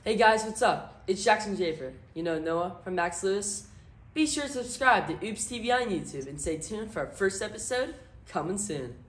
Hey guys, what's up? It's Jackson Schaffer. You know Noah from Max Lewis? Be sure to subscribe to Oops TV on YouTube and stay tuned for our first episode coming soon.